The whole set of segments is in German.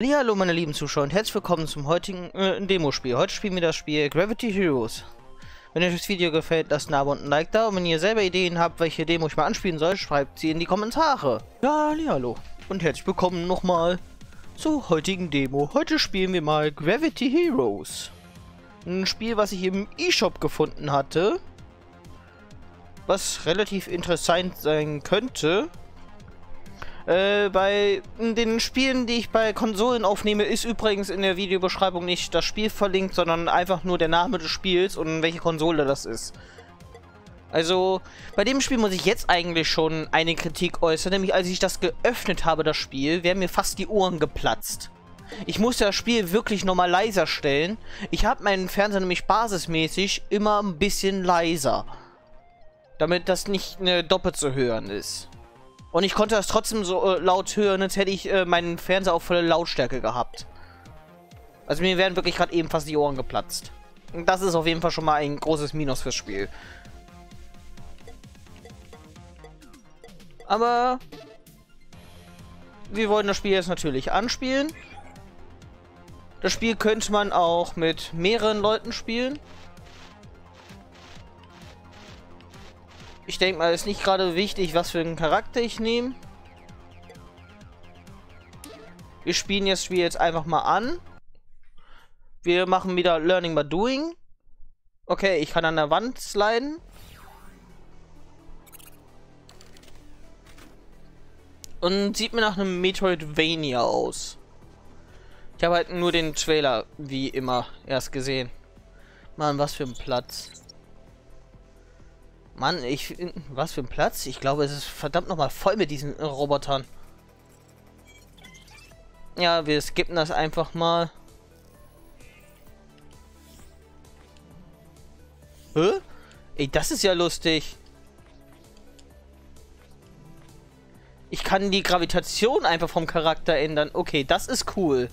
Ja, hallo meine lieben Zuschauer und herzlich willkommen zum heutigen Demospiel. Heute spielen wir das Spiel Gravity Heroes. Wenn euch das Video gefällt, lasst ein Abo und ein Like da. Und wenn ihr selber Ideen habt, welche Demo ich mal anspielen soll, schreibt sie in die Kommentare. Ja, hallo und herzlich willkommen nochmal zur heutigen Demo. Heute spielen wir mal Gravity Heroes. Ein Spiel, was ich im eShop gefunden hatte. Was relativ interessant sein könnte. Bei den Spielen, die ich bei Konsolen aufnehme, ist übrigens in der Videobeschreibung nicht das Spiel verlinkt, sondern einfach nur der Name des Spiels und welche Konsole das ist. Also, bei dem Spiel muss ich jetzt eigentlich schon eine Kritik äußern, nämlich als ich das geöffnet habe, das Spiel, wären mir fast die Ohren geplatzt. Ich musste das Spiel wirklich nochmal leiser stellen. Ich habe meinen Fernseher nämlich basismäßig immer ein bisschen leiser. Damit das nicht doppelt zu hören ist. Und ich konnte das trotzdem so laut hören, als hätte ich meinen Fernseher auf volle Lautstärke gehabt. Also mir wären wirklich gerade eben fast die Ohren geplatzt. Und das ist auf jeden Fall schon mal ein großes Minus fürs Spiel. Aber wir wollen das Spiel jetzt natürlich anspielen. Das Spiel könnte man auch mit mehreren Leuten spielen. Ich denke mal, es ist nicht gerade wichtig, was für einen Charakter ich nehme. Wir spielen das Spiel jetzt einfach mal an. Wir machen wieder Learning by Doing. Okay, ich kann an der Wand sliden. Und sieht mir nach einem Metroidvania aus. Ich habe halt nur den Trailer, wie immer, erst gesehen. Mann, was für ein Platz. Mann, was für ein Platz? Ich glaube, es ist verdammt nochmal voll mit diesen Robotern. Ja, wir skippen das einfach mal. Hä? Ey, das ist ja lustig. Ich kann die Gravitation einfach vom Charakter ändern. Okay, das ist cool.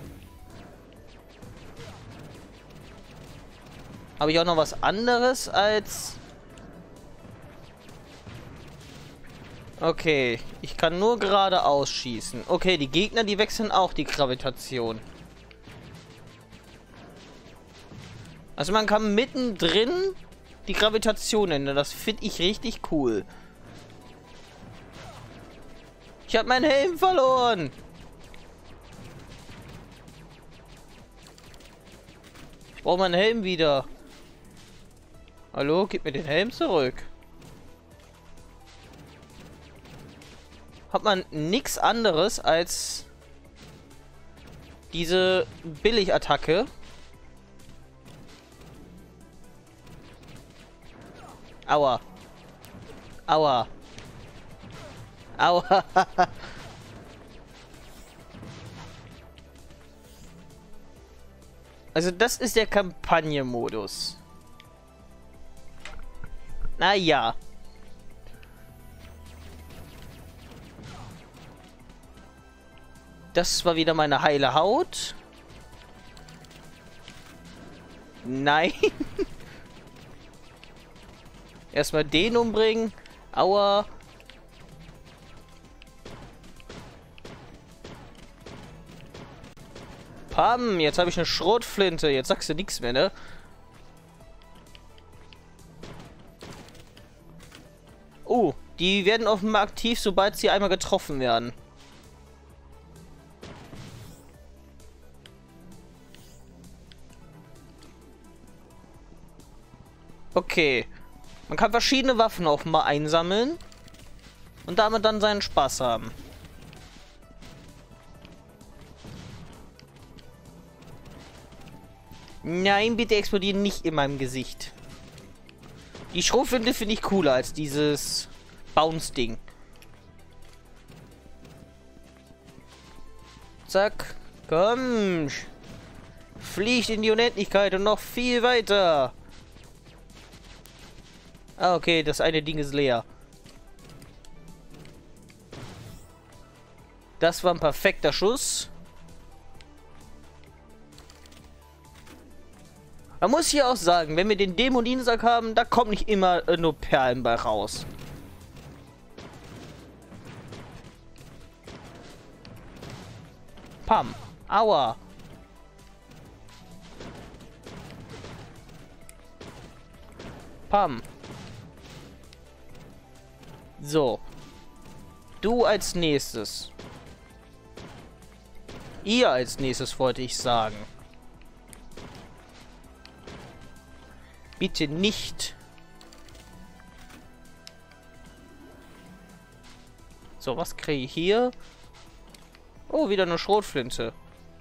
Habe ich auch noch was anderes als... Okay, ich kann nur geradeaus schießen. Okay, die Gegner, die wechseln auch die Gravitation. Also man kann mittendrin die Gravitation ändern. Das finde ich richtig cool. Ich habe meinen Helm verloren. Ich brauche meinen Helm wieder. Hallo, gib mir den Helm zurück. Hat man nichts anderes als diese Billigattacke. Aua. Aua. Aua. Also das ist der Kampagnenmodus. Naja. Das war wieder meine heile Haut. Nein. Erstmal den umbringen. Aua. Pam, jetzt habe ich eine Schrotflinte. Jetzt sagst du nichts mehr, ne? Oh, die werden offenbar aktiv, sobald sie einmal getroffen werden. Okay. Man kann verschiedene Waffen offenbar einsammeln. Und damit dann seinen Spaß haben. Nein, bitte explodieren nicht in meinem Gesicht. Die Schrotflinte finde ich cooler als dieses Bounce-Ding. Zack. Komm. Fliegt in die Unendlichkeit und noch viel weiter. Ah, okay, das eine Ding ist leer. Das war ein perfekter Schuss. Man muss hier auch sagen, wenn wir den Dämoninsack haben, da kommt nicht immer nur Perlen bei raus. Pam. Aua. Pam. So. Du als nächstes. Ihr als nächstes wollte ich sagen. Bitte nicht. So, was kriege ich hier? Oh, wieder eine Schrotflinte.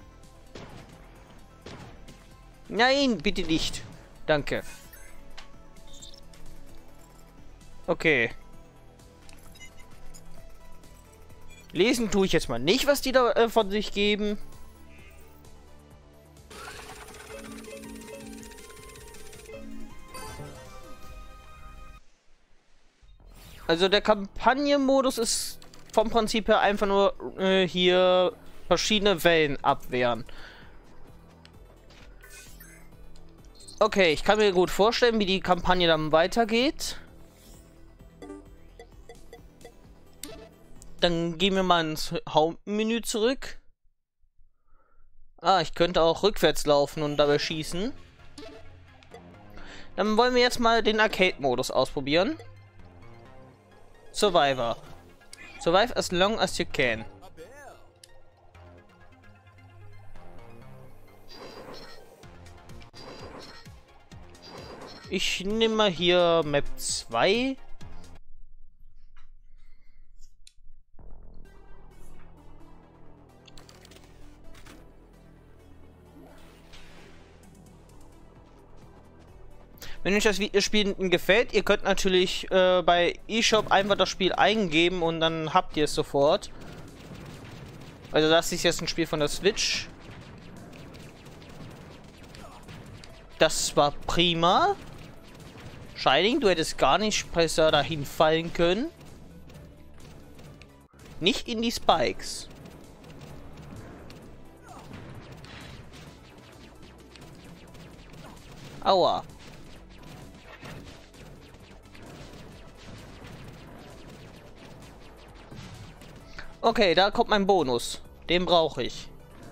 Nein, bitte nicht. Danke. Okay. Lesen tue ich jetzt mal nicht, was die da von sich geben. Also der Kampagnenmodus ist vom Prinzip her einfach nur hier verschiedene Wellen abwehren. Okay, ich kann mir gut vorstellen, wie die Kampagne dann weitergeht. Dann gehen wir mal ins Hauptmenü zurück. Ah, ich könnte auch rückwärts laufen und dabei schießen. Dann wollen wir jetzt mal den Arcade-Modus ausprobieren. Survivor. Survive as long as you can. Ich nehme mal hier Map 2. Wenn euch das Spiel gefällt, ihr könnt natürlich bei eShop einfach das Spiel eingeben und dann habt ihr es sofort. Also das ist jetzt ein Spiel von der Switch. Das war prima. Shining, du hättest gar nicht besser dahin fallen können. Nicht in die Spikes. Aua. Okay, da kommt mein Bonus. Den brauche ich.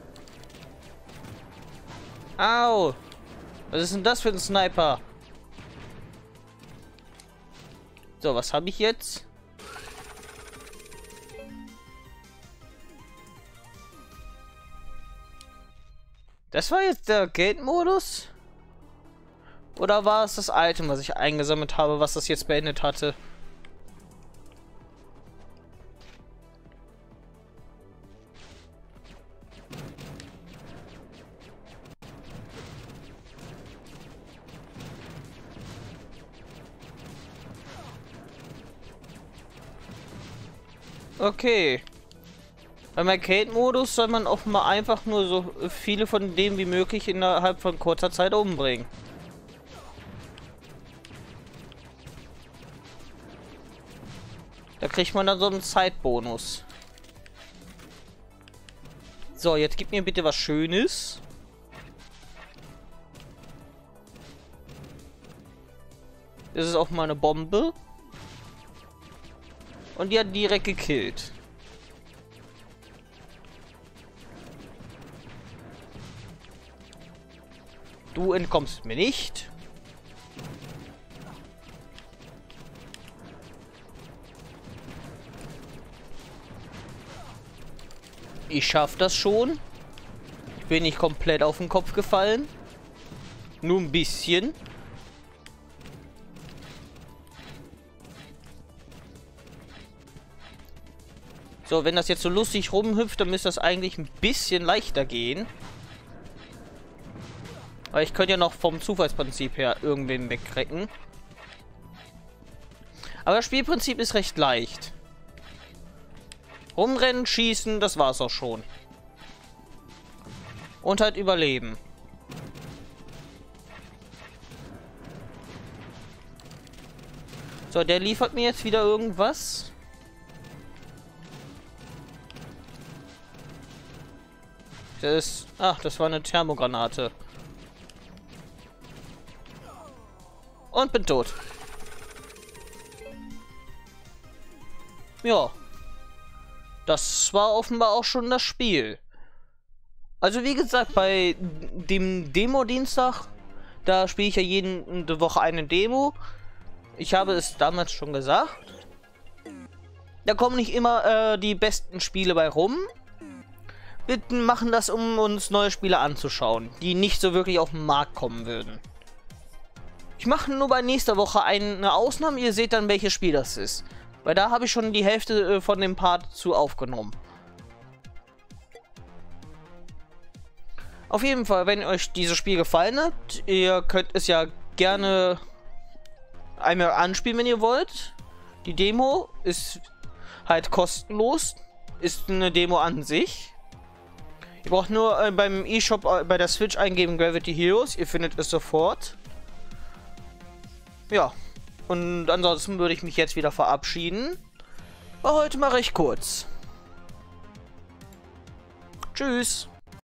Au! Was ist denn das für ein Sniper? So, was habe ich jetzt? Das war jetzt der Gate-Modus? Oder war es das Item, was ich eingesammelt habe, was das jetzt beendet hatte? Okay. Beim Arcade-Modus soll man auch mal einfach nur so viele von denen wie möglich innerhalb von kurzer Zeit umbringen. Da kriegt man dann so einen Zeitbonus. So, jetzt gib mir bitte was Schönes. Das ist auch mal eine Bombe. Und die hat direkt gekillt. Du entkommst mir nicht. Ich schaff das schon. Ich bin nicht komplett auf den Kopf gefallen. Nur ein bisschen. So, wenn das jetzt so lustig rumhüpft, dann müsste das eigentlich ein bisschen leichter gehen. Aber ich könnte ja noch vom Zufallsprinzip her irgendwen wegrecken. Aber das Spielprinzip ist recht leicht. Rumrennen, schießen, das war's auch schon. Und halt überleben. So, der liefert mir jetzt wieder irgendwas. Das ist... Ach, das war eine Thermogranate. Und bin tot. Ja. Das war offenbar auch schon das Spiel. Also wie gesagt, bei dem Demo-Dienstag, da spiele ich ja jede Woche eine Demo. Ich habe es damals schon gesagt. Da kommen nicht immer die besten Spiele bei rum. Wir machen das, um uns neue Spiele anzuschauen, die nicht so wirklich auf den Markt kommen würden. Ich mache nur bei nächster Woche eine Ausnahme, ihr seht dann, welches Spiel das ist. Weil da habe ich schon die Hälfte von dem Part zu aufgenommen. Auf jeden Fall, wenn euch dieses Spiel gefallen hat, ihr könnt es ja gerne einmal anspielen, wenn ihr wollt. Die Demo ist halt kostenlos, ist eine Demo an sich. Ihr braucht nur beim eShop bei der Switch eingeben Gravity Heroes, ihr findet es sofort. Ja, und ansonsten würde ich mich jetzt wieder verabschieden. War heute mal recht kurz. Tschüss.